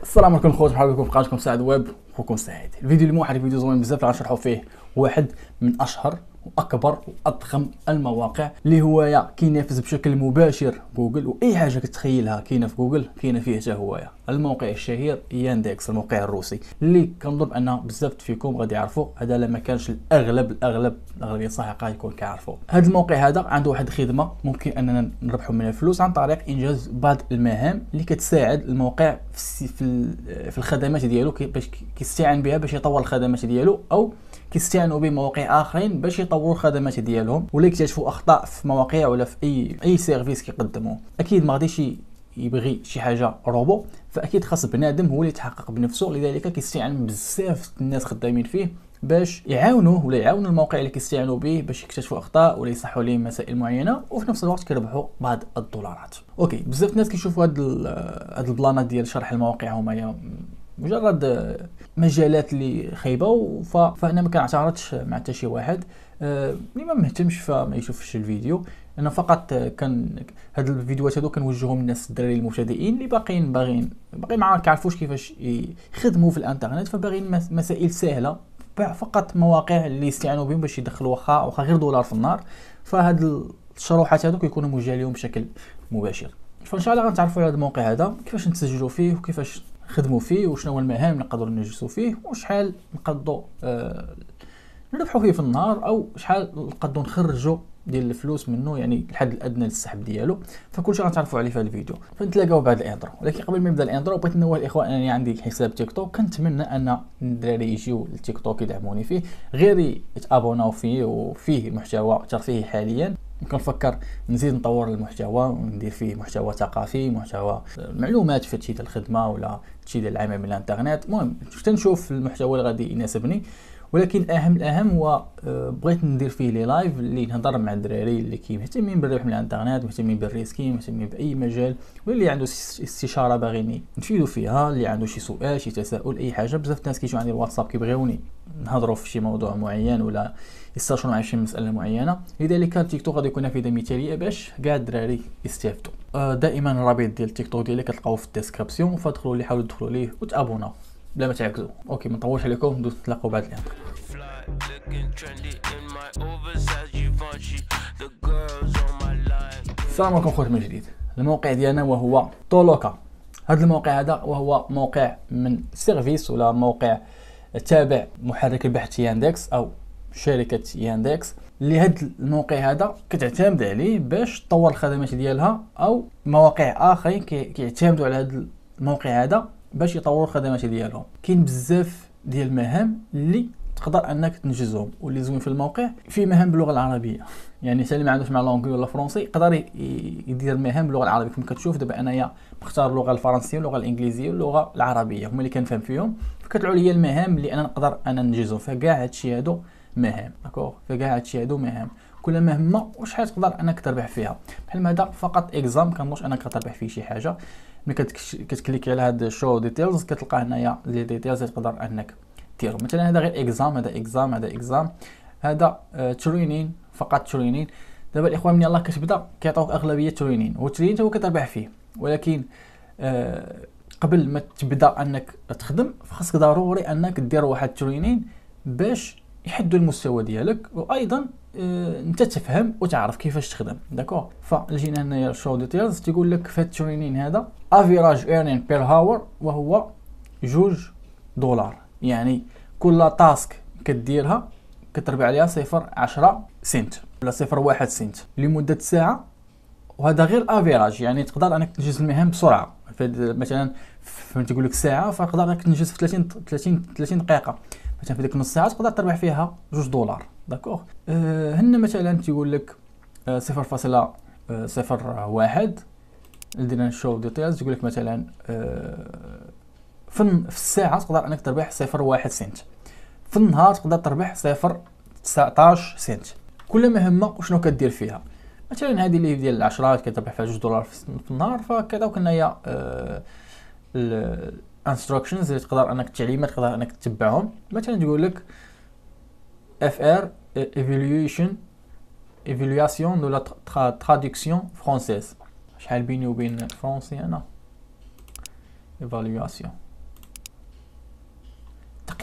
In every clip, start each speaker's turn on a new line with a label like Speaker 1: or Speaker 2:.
Speaker 1: السلام عليكم خوت، مرحبا بكم في قناتكم سعد ويب. خوكم سعيد. الفيديو اللي واحد فيديو زوين بزاف اللي غنشرحوا فيه واحد من اشهر واكبر واضخم المواقع اللي هو كينافس بشكل مباشر جوجل، واي حاجه كتخيلها كاينه في جوجل كاينه فيه حتى هويا. الموقع الشهير ياندكس، الموقع الروسي اللي كنظن ان بزاف فيكم غادي يعرفوا. هذا لما كانش الاغلبيه الساحقه يكون كيعرفوا هذا الموقع. هذا عنده واحد الخدمه ممكن اننا نربحوا منها فلوس عن طريق انجاز بعض المهام اللي كتساعد الموقع في الخدمات ديالو، باش كيستعين بها باش يطور الخدمات ديالو، او كيستعينوا بمواقع اخرين باش يطوروا الخدمات ديالهم، ولا يكتشفوا اخطاء في مواقع ولا في اي سيرفيس كيقدموه. اكيد ما غاديش يبغي شي حاجه روبو، فاكيد خاص بنادم هو اللي يتحقق بنفسه. لذلك كيستعين بزاف الناس خدامين فيه باش يعاونوه ولا يعاونوا الموقع اللي كيستعينوا به باش يكتشفوا اخطاء ولا يصححوا ليه مسائل معينه، وفي نفس الوقت كيربحوا بعض الدولارات. اوكي، بزاف الناس كيشوفوا هاد البلانات ديال شرح المواقع هما مجرد مجالات اللي خايبه، فانا ما كنعترضش مع حتى شي واحد اللي ما مهتمش فما يشوفش الفيديو. انا فقط هاد الفيديوهات هادو كنوجههم للناس الدراري المبتدئين اللي باغيين ما كيعرفوش كيفاش يخدموا في الانترنت، فباغيين مسائل سهله، فقط مواقع اللي يستعانوا بهم باش يدخلوا واخا غير دولار في النهار. فهاد الشروحات هادو كيكونوا موجهين لهم بشكل مباشر. فان شاء الله غنتعرفوا على هذا الموقع هذا، كيفاش نتسجلوا فيه وكيفاش نخدموا فيه، وشنو هو المهام اللي نقدروا ننجزوا فيه، وشحال نقدروا نربحوا فيه في النهار، او شحال نقدروا نخرجوا ديال الفلوس منه، يعني الحد الادنى للسحب ديالو. فكل شيء غنتعرفوا عليه في هذا الفيديو. فنتلاقاو بعد الانترو. ولكن قبل ما نبدا الانترو بغيت نوه الاخوان انني عندي حساب تيك توك، كنتمنى ان الدراري يجيو للتيك توك يدعموني فيه، غير يتابوناو فيه، وفيه محتوى ترفيهي حاليا. كنفكر نزيد نطور المحتوى وندير فيه محتوى ثقافي، محتوى معلومات في تشيد الخدمه ولا تشيد العمل من الانترنت. المهم نشوف المحتوى اللي غادي يناسبني. ولكن الاهم هو بغيت ندير فيه لي لايف اللي نهضر مع الدراري اللي مهتمين بالربح من الانترنت، مهتمين بالريسكي، مهتمين باي مجال، واللي عنده استشاره باغيني نفيدو فيها، اللي عنده شي سؤال شي تساؤل اي حاجه. بزاف الناس كيجيو عندي الواتساب كيبغيوني نهضروا في شي موضوع معين ولا يستشيروا على شي مساله معينه. لذلك التيك توك غادي يكون نافذه مثاليه باش كاع الدراري يستافدوا. دائما الرابط ديال التيك توك ديالي كتلقاوه في الديسكريبسيون، فادخلوا ليه، حاولوا تدخلوا ليه وتابوناو بلا ما تعكزوا. اوكي، ما نطولش عليكم، ندوز نتلاقاو بعد الان. السلام عليكم خوت من جديد. الموقع ديالنا وهو طولوكا. هذا الموقع هذا وهو موقع من سيرفيس ولا موقع تابع محرك البحث ياندكس او شركه ياندكس، اللي هذا الموقع هذا كتعتمد عليه باش تطور الخدمات ديالها، او مواقع اخرين كيعتمدوا على هذا الموقع هذا باش يطوروا الخدمات ديالهم. كاين بزاف ديال المهام اللي تقدر انك تنجزهم، واللي زوين في الموقع في مهام باللغه العربيه. يعني حتى اللي ما عندوش مع لونغلي ولا فرونسي يقدر يدير مهام باللغه العربيه. كما كتشوف دابا انايا مختار اللغه الفرنسيه واللغه الانجليزيه واللغه العربيه، هما اللي كنفهم فيهم. فكتطلعوا لي المهام اللي انا نقدر ننجزهم. فكاع هادشي هادو مهام، داكوغ. فكاع هادشي هادو مهام، كل مهمه وشحال تقدر انك تربح فيها. بحال هذا فقط اكزام، كنظنش انك تربح فيه شي حاجه. ملي كتكليكي على هاد شو ديتيلز كتلقى هنايا لي ديتيلز تقدر انك ديرهم. مثلا هذا غير اكزام، هذا اكزام، هذا اكزام، هذا ترينين، فقط ترينين. دابا الاخوان من يلاه كتبدا كيعطيوك اغلبيه ترينين، هو الترينين هو كتربح فيه. ولكن قبل ما تبدا انك تخدم فخاصك ضروري انك دير واحد ترينين باش يحدوا المستوى ديالك، وايضا انت تفهم وتعرف كيفاش تخدم. داكوغ. فجينا هنايا شو ديتيلز تيقول لك في الترينين هذا افيراج ايرنين بير هاور وهو $2، يعني كل تاسك كديرها كتربح عليها 0.10 سنت ولا 0.1 سنت لمده ساعه. وهذا غير افيراج، يعني تقدر انك تنجز المهام بسرعه. مثلا فهمت تقول لك ساعه، فقدر انك تنجز في 30 دقيقه. مثلا في ديك نص ساعه تقدر تربح فيها $2. داكوغ. هنا مثلا تيقول لك 0.01. درنا نشوف ديتيلز. تقول لك مثلا في الساعه تقدر انك تربح 0.1 سنت، في النهار تقدر تربح 0.19 سنت. كل مهمه وشنو كدير فيها. مثلا هذه اللي ديال العشرات كتربح فيها $2 في النهار، فكذاك هنايا الانستراكشنز اللي تقدر انك التعليمات تقدر انك تتبعهم. مثلا تقول لك FR ايفالواسيون دو لا تراديكسيون فرونسيز. شحال بيني وبين فرونسي انا؟ ايفالواسيون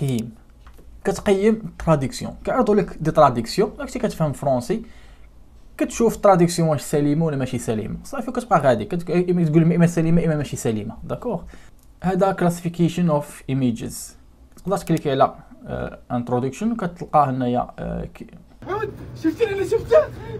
Speaker 1: تقييم، كتقيم تراديكسيون، كيعرضوا لك دي تراديكسيون، داكشي كتفهم فرونسي، كتشوف تراديكسيون واش سليمه ولا ماشي سليمه، صافي كتبقى غادي اما تقول اما سليمه اما ماشي سليمه. داكوغ، هذا كلاسيفيكيشن اوف ايميجز. تقدر تكليكي على انتروداكشن وكتلقاه هنايا.
Speaker 2: شفتي انا شفته.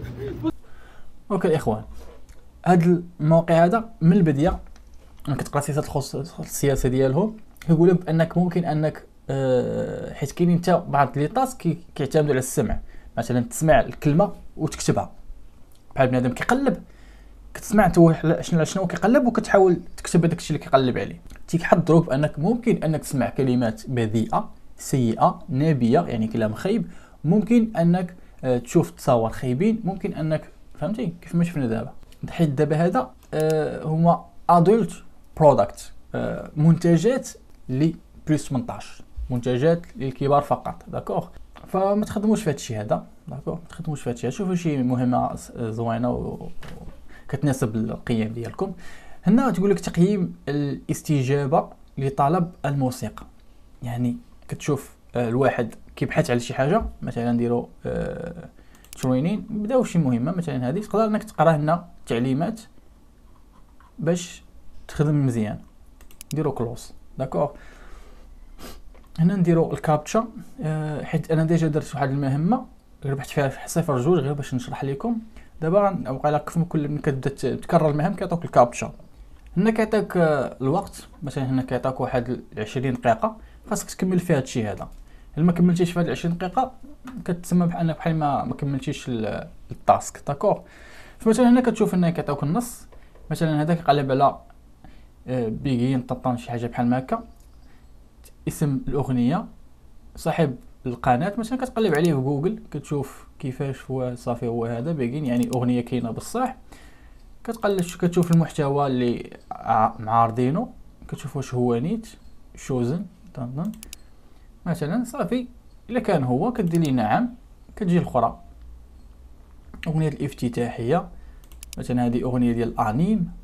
Speaker 1: اوكي الاخوان، هاد الموقع هذا من البدايه كتقرا السياسات الخصوصيه ديالهم، كيقول لك بانك ممكن انك حيت كاينين حتى بعض لي تاسك كيعتمدوا على السمع، مثلا تسمع الكلمه وتكتبها، بحال بنادم كيقلب كتسمع انت شنو كيقلب وكتحاول تكتب هذاك الشيء اللي كيقلب عليه. تيحضروك بانك ممكن انك تسمع كلمات بذيئه سيئه نابيه يعني كلام خايب، ممكن انك تشوف تصاور خايبين، ممكن انك فهمتي كيف ما شفنا دابا. حيت دابا هذا هما ادولت برودكت، منتجات لي بلس 18، منتجات للكبار فقط. داكوغ، فما تخدموش في هذا الشيء هذا. داكوغ، ما تخدموش في هذا الشيء، شوفوا شي مهمه زوينه وكتناسب القيم ديالكم. هنا تقول لك تقييم الاستجابه لطلب الموسيقى، يعني كتشوف الواحد كيبحث على شي حاجه، مثلا نديرو ترينين، بداو شي مهمه مثلا هذه، تقدر انك تقرا هنا تعليمات باش تخدم مزيان، نديرو كلوز. داكوغ، هنا نديرو الكابتشا، حيت انا ديجا درت واحد المهمه ربحت فيها 0-2 غير باش نشرح لكم. دابا غنبقى لك كيف كل كتبدا تكرر المهام كيعطوك الكابتشا. هنا كيعطيك الوقت، مثلا هنا كيعطيك واحد 20 دقيقه خاصك تكمل فيها هادشي هذا. الا ما كملتيش في هاد 20 دقيقه كتسمى بحال ما كملتيش التاسك. داكوغ، فمثلا هنا كتشوف هنا كيعطيوك النص، مثلا هذا كيقلب على بيغين ططان شي حاجه بحال هكا، اسم الاغنيه، صاحب القناه مثلا كتقلب عليه في جوجل كتشوف كيفاش هو، صافي هو هذا بيغين يعني اغنيه كاينه بصح، كتقلب كتشوف المحتوى اللي معارضينه، كتشوف واش هو نيت شوزن مثلا، صافي الا كان هو كدير لي نعم. كتجي الاخرى اغنيه الافتتاحيه، مثلا هذه اغنيه ديال الانيم،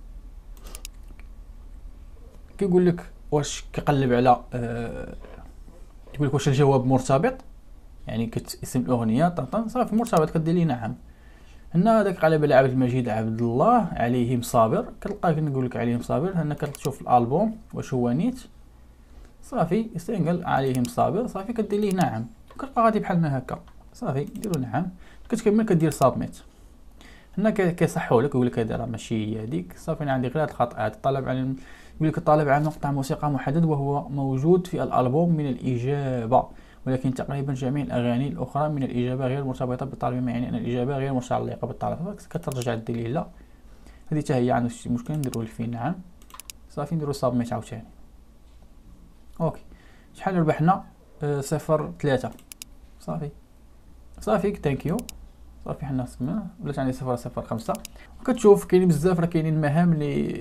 Speaker 1: كيقول لك واش كيقلب على يقول لك واش الجواب مرتبط، يعني اسم الاغنيه صافي مرتبط كدير لي نعم. هنا هذاك قلب على عبد المجيد عبد الله عليهم صابر، كتلقاه كنقول لك عليهم صابر. هنا كتشوف الالبوم واش هو نيت، صافي سينجل عليهم صابر، صافي كدير ليه نعم، كتبقى غادي بحال ما هكا، صافي ديروا نعم، كتكمل كدير سابميت. هنا كيصحوا لك يقول لك هذه راه ماشي هي هذيك، صافي انا عندي غير هاد الخطا هذا. طلب على يقول لك الطالب على مقطع موسيقى محدد وهو موجود في الالبوم من الاجابه، ولكن تقريبا جميع الاغاني الاخرى من الاجابه غير مرتبطه بالطالب، ما يعني ان الاجابه غير متعلقه بالطالب. كترجع دير لا هذه حتى هي عندنا شي مشكل، نديرو في نعم، صافي نديرو سابميت عاوتاني. اوكي، شحال ربحنا؟ 0-3، صافي ثانك يو، صافي حنا سمعنا ولات عندي 0-0-5. وكتشوف كاينين بزاف، راه كاينين مهام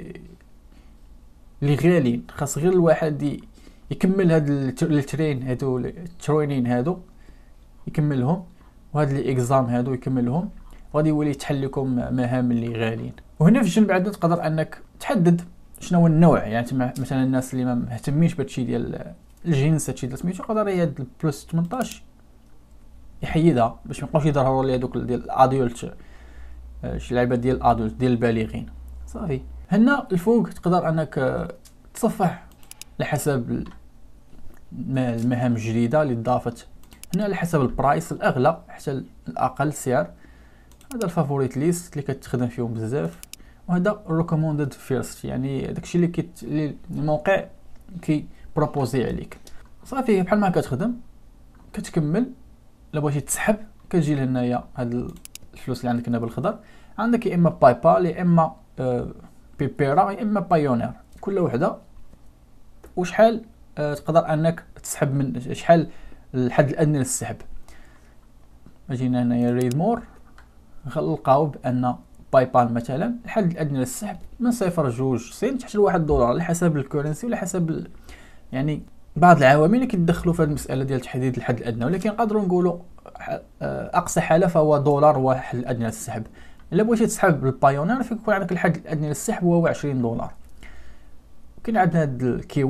Speaker 1: اللي غاليين، خاص غير الواحد يكمل هاد الترين هادو الترينين هادو يكملهم، وهاد لي اكزام هادو يكملهم، غادي يولي يتحل لكم مهام اللي غاليين. وهنا في الجنب عندنا تقدر انك تحدد شنو هو النوع، يعني مثلا الناس اللي ما مهتمينش بهادشي ديال الجنس هادشي ديال سميتو، يقدر يهد بلس 18 يحيدها باش ما يبقاوش يظهروا لي هذوك ديال الادولت، شي لعبه ديال الادولت ديال البالغين. صافي هنا الفوق تقدر انك تصفح على حسب المهام الجديده اللي ضافت، هنا على حسب البرايس، الاغلى حتى الاقل سعر. هذا الفافوريت ليست اللي كتخدم فيهم بزاف، وهذا ريكوموندد فيرست، يعني داكشي اللي الموقع كي بروبوزي عليك. صافي بحال ما كتخدم كتكمل. الا بغيتي تسحب كتجي لهنايا هاد الفلوس اللي عندك هنا بالخضر، عندك يا اما باي بال يا اما بيبيرا يا اما بايونير، كل وحده وشحال تقدر انك تسحب، من شحال الحد الادنى للسحب. جينا هنايا ريد مور، غنلقاو بان باي بال مثلا الحد الادنى للسحب من 0.2 سنت حتى ل$1 على حسب الكورنسي وعلى حسب يعني بعض العوامل اللي كيتدخلوا في هذه المساله ديال تحديد الحد الادنى، ولكن نقدروا نقولوا اقصى حاله فهو $1 هو الحد الادنى للسحب. الا بغيتي تسحب بالبايونير فيكون عندك الحد الادنى للسحب هو $20. كاين عندنا هاد الكيوي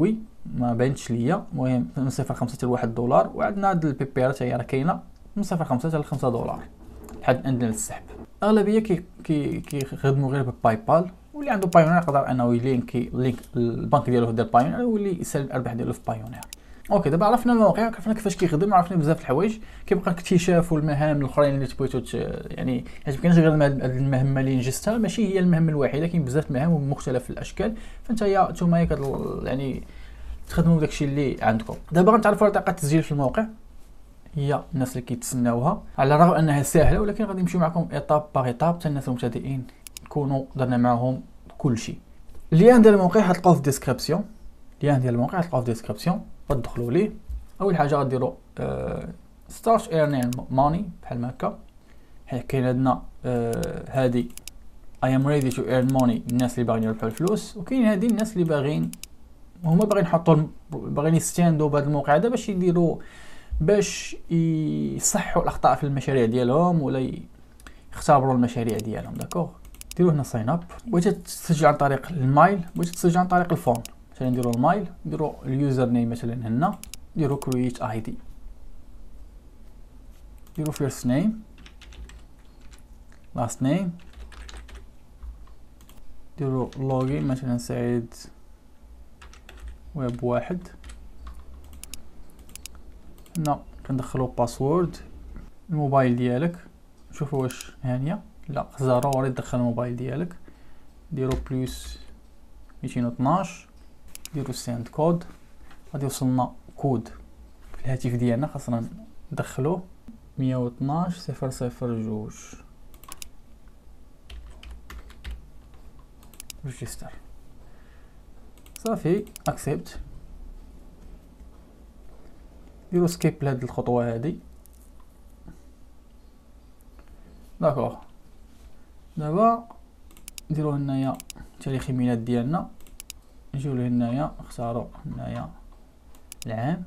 Speaker 1: ما بانتش ليا. المهم من 0.5 حتى ل1 دولار، وعندنا هاد البيبيرا حتى هي راه كاينه من 0.5 حتى ل 5 دولار لحد عندنا السحب. اغلبيه كيخدموا غير بباي بال، واللي عنده بايونير يقدر انه لينك البنك ديالو في بايونير ويولي يسال الارباح ديالو في بايونير. اوكي دابا عرفنا الموقع، عرفنا كيفاش كيخدم، عرفنا بزاف الحوايج. كيبقى اكتشاف المهام الاخرين اللي تبغيتو يعني ما كاينش غير هاد المهمه اللي نجزتها، ماشي هي المهمه الوحيده، كاين بزاف المهام ومختلف الاشكال. فانت نتوما يعني تخدموا بداكشي اللي عندكم. دابا غنتعرفوا على طريقه التسجيل في الموقع، هي الناس اللي كيتسناوها على الرغم انها سهله، ولكن غادي نمشيو معكم ايطاب باغ ايطاب حتى الناس المبتدئين نكونوا درنا معاهم كلشي. اللين ديال الموقع غتلقاوه في الديسكريبسيون، اللين ديال الموقع غتلقاوه في الديسكريبسيون، غتدخلوا ليه. اول حاجه غديروا ستارت ايرنين ماني بحال هكا. كاين عندنا هادي I am ready to earn money الناس اللي باغيين يربحوا الفلوس، وكاين هادي الناس اللي باغيين هما باغيين يستاندوا بهذا الموقع هذا باش يصحوا الاخطاء في المشاريع ديالهم ولا يختبروا المشاريع ديالهم. داكوغ ديروا هنا ساين اب. بغيتي تسجل عن طريق المايل، بغيتي تسجل عن طريق الفون، مثلا نديروا المايل، نديروا اليوزر نيم مثلا هنا، نديروا كرييت اي دي، نديروا فيرست نيم لاست نيم، نديروا لوغين مثلا سعيد ويب 1. هنا كندخلوا باسورد، الموبايل ديالك شوفوا واش هانيه، لا ضروري تدخل الموبايل ديالك، ديروا بلس 212، ديروا ساند كود. غادي يوصلنا كود في الهاتف ديالنا خاصنا ندخلوه 112 002 ريجستر. صافي اكسبت، ديروا سكيب لهاد الخطوه هادي. داكوغ دابا نديرو هنايا تاريخ الميلاد ديالنا، نجيو لهنايا نختاروا هنايا العام،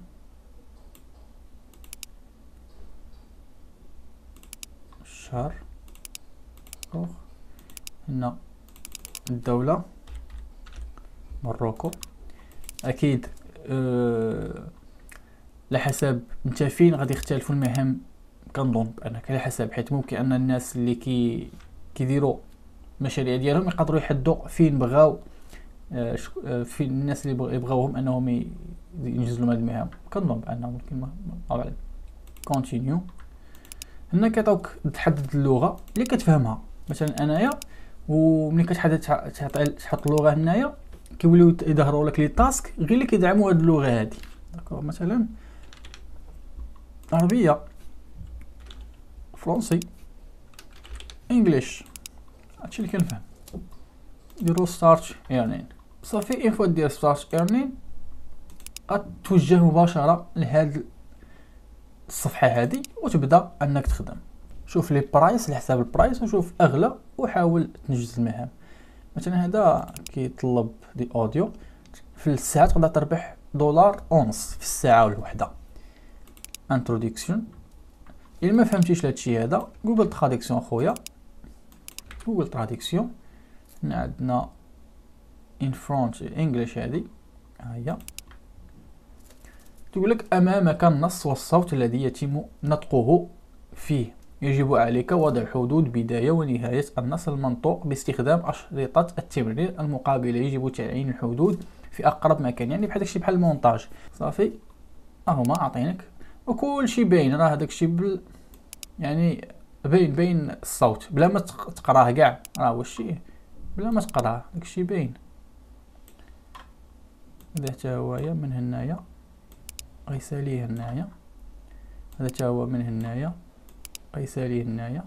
Speaker 1: الشهر، هنا الدولة مروكو. اكيد على حسب انت فين غادي يختلفوا المهام، كنظن بانك على حسب، حيت ممكن ان الناس اللي كيديروا المشاريع ديالهم يقدروا يحدوا فين بغاو، في الناس اللي يبغاوهم انهم ينجزوا هاد المهام. كنظن بانه ممكن ما اعلم. كونتينيو، هنا كيعطيوك تحدد اللغه اللي كتفهمها. مثلا انايا وملي كتحدد تحط اللغه هنايا كيوليو يظهروا لك لي تاسك غير اللي كيدعموا هاد اللغه هادي. داكوغ مثلا عربيه، فرنسي، انجليش، هادشي اللي كنفهم. ديرو ستارت ايرنين. صافي اين فوا دير ستارت ايرنين غتوجه مباشره لهاد الصفحه هادي وتبدا انك تخدم. شوف لي برايس لحساب البرايس وشوف اغلى وحاول تنجز المهام. مثلا هذا كيطلب دي اوديو، في الساعه تقدر تربح $1.5 في الساعه الوحده. انتروداكسيون، الا ما فهمتيش هادشي هذا جوجل تراديكسيون خويا، جوجل تراديكسيون. هنا عندنا ان فرونت انجليش، هذه ها هي تقول لك امامك النص والصوت الذي يتم نطقه فيه، يجب عليك وضع حدود بداية ونهاية النص المنطوق باستخدام أشرطة التمرير المقابلة. يجب تعيين الحدود في أقرب مكان، يعني بحال داكشي بحال المونتاج. صافي هما عاطينك وكل شيء باين، راه داكشي يعني باين الصوت بلا ما تقراه كاع، راه واش بلا ما تقراه داكشي باين. هذا حتى هويا من هنايا غيساليه هنايا، هذا حتى هو من هنايا غيساليه هنايا،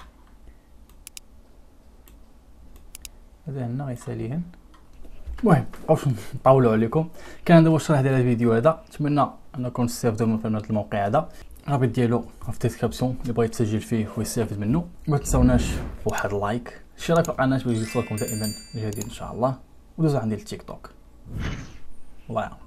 Speaker 1: هذا هنا غيساليهن. المهم مبقاوش نطولوا عليكم، كان هذا هو الشرح ديال الفيديو هذا. نتمنى انكم تستافدوا من هذا الموقع هذا. الرابط ديالو في الديسكريبسيون اللي بغى يتسجل فيه ويستافد منه. ما تنساوناش واحد اللايك، اشتراك في القناه باش يوصلكم دائما الجديد ان شاء الله، ودوزوا عندي التيك توك. الله يعاون.